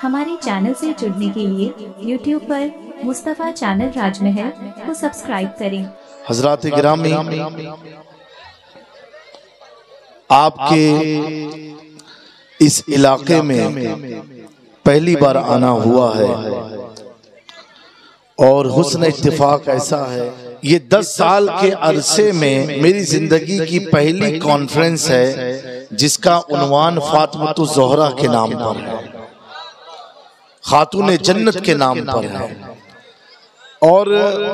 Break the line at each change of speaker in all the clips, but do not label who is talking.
हमारे चैनल से जुड़ने के लिए YouTube पर मुस्तफ़ा चैनल राजमहल को सब्सक्राइब करें।
हजरात गिरामी, आपके इस इलाके में पहली बार आना हुआ है और हुस्न इत्तिफाक ऐसा है, ये 10 साल के अरसे में मेरी जिंदगी की पहली कॉन्फ्रेंस है जिसका उन्वान फातिमतुज़ ज़ोहरा के नाम पर है, खातून जन्नत के नाम पर है। और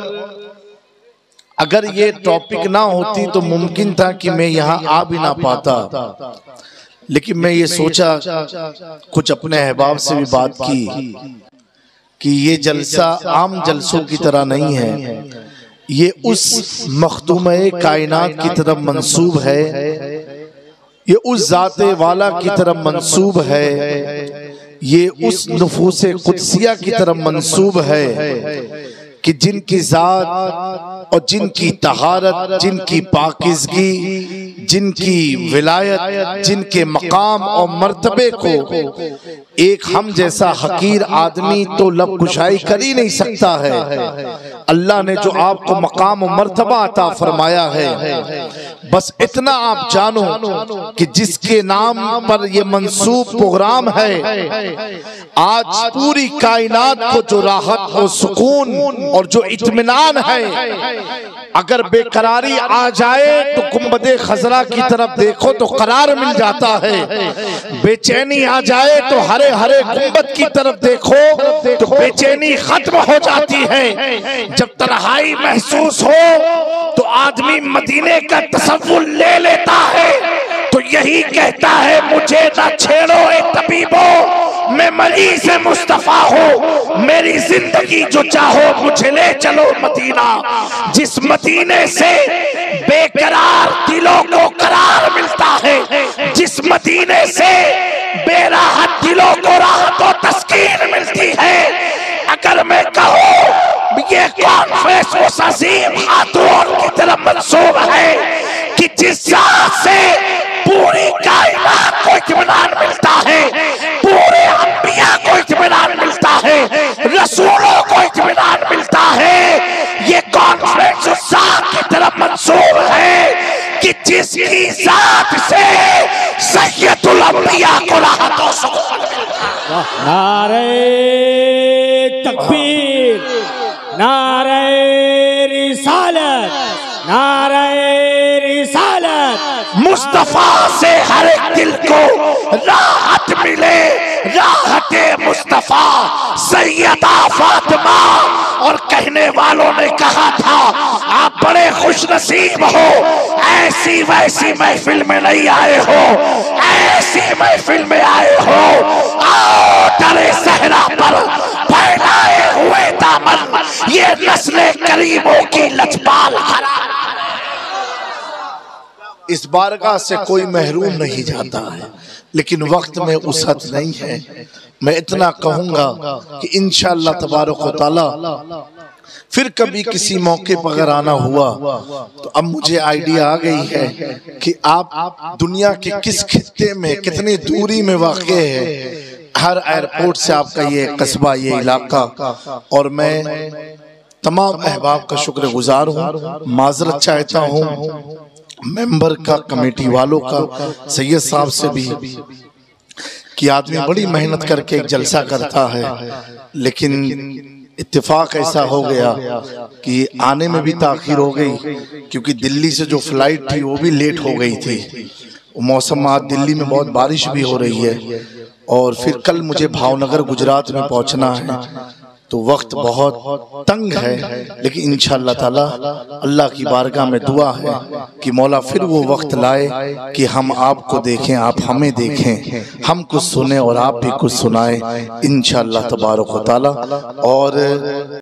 अगर ये टॉपिक ना होती तो मुमकिन था कि मैं यहाँ आ भी ना पाता, लेकिन मैं ये सोचा, कुछ अपने अहबाब से भी बात की कि ये जलसा आम जलसों की तरह नहीं है, ये उस मखदूम-ए कायनात की तरफ मंसूब है, ये उस ज़ाते वाला की तरफ मंसूब है, ये उस नुफूसे कुदसिया की तरफ मंसूब है कि जिनकी ज़ात और जिनकी तहारत, जिनकी पाकिज़गी, जिनकी विलायत, जिनके मकाम और मर्तबे को एक हम जैसा हकीर आदमी तो लब कुशाई कर ही नहीं सकता है। अल्लाह ने जो आपको मकाम और मर्तबा अता फरमाया है, बस इतना आप जानो कि जिसके नाम पर ये मंसूब प्रोग्राम है, आज पूरी कायनात को जो राहत और सुकून और जो इत्मीनान है, अगर बेकरारी आ जाए तो गुंबदे खजरा की तरफ देखो तो करार मिल जाता है, बेचैनी आ जाए तो हरे हरे गुंबद की तरफ देखो तो बेचैनी खत्म हो जाती है। जब तन्हाई महसूस हो तो आदमी मदीने का तसव्वुर ले लेता है, तो यही कहता है मुझे ना छेड़ो ए तबीबो, मैं मरीज़ मुस्तफ़ा हूँ, मेरी जिंदगी जो चाहो मुझे ले चलो मदीना। जिस मदीने से बेकरार दिलों को करार मिलता है, जिस मदीने से बेराहत दिलों को राहत और तस्कीन मिलती है। अगर मैं कहूँ ये कॉन्फ्रेंस उस अजीम खातून की तरफ मंसूब है कि जिस जात से पूरी कायनात को इत्मीनान मिलता है, पूरे अंबिया को इत्मीनान मिलता है, रसूलों को इत्मीनान मिलता है, ये कॉन्फ्रेंस उस जात की तरफ मंसूब है कि जिसकी जात से सैयदुल अंबिया को राहत और सुकून मिलता है।
नारे तकबीर, नारे रिसालत, नारे रिसालत।
मुस्तफा से हर एक दिल को राहत मिले, राहते मुस्तफा सैयदा फातिमा। और कहने वालों ने कहा था आप बड़े खुश नसीब हो, ऐसी वैसी महफिल में नहीं आए हो, ऐसी महफिल में आए हो। आओ दरे सहरा पर फैलाए हुए दामन, ये नस्ले करीमों की लजपाल हरा। इस बारगाह से कोई महरूम नहीं जाता है, लेकिन वक्त में उसत नहीं है। मैं इतना कहूंगा कि इंशाअल्लाह तबारक व तआला फिर कभी किसी मौके पर अगर आना हुआ तो अब मुझे आइडिया आ गई है कि आप दुनिया के किस खित्ते में कितनी दूरी में वाक़ है, हर एयरपोर्ट से आपका ये कस्बा, ये इलाका। और मैं तमाम अहबाब का शुक्रगुजार हूँ, माजरत चाहता हूँ मेंबर का, कमेटी वालों का, सैयद साहब से भी कि आदमी बड़ी मेहनत करके एक जलसा करता है, लेकिन इत्तेफाक ऐसा हो गया कि आने में भी ताखीर हो गई, क्योंकि दिल्ली से जो फ्लाइट थी वो भी लेट हो गई थी। मौसम आज दिल्ली में बहुत बारिश भी हो रही है, और फिर कल मुझे भावनगर गुजरात में पहुंचना है, तो वक्त बहुत तंग है। लेकिन इंशाअल्लाह ताला अल्लाह की बारगाह में दुआ है कि मौला फिर वो वक्त लाए कि हम आपको देखें, आप हमें देखें, हम कुछ सुने और आप भी कुछ सुनाएं इंशाअल्लाह तबारक व तआला। और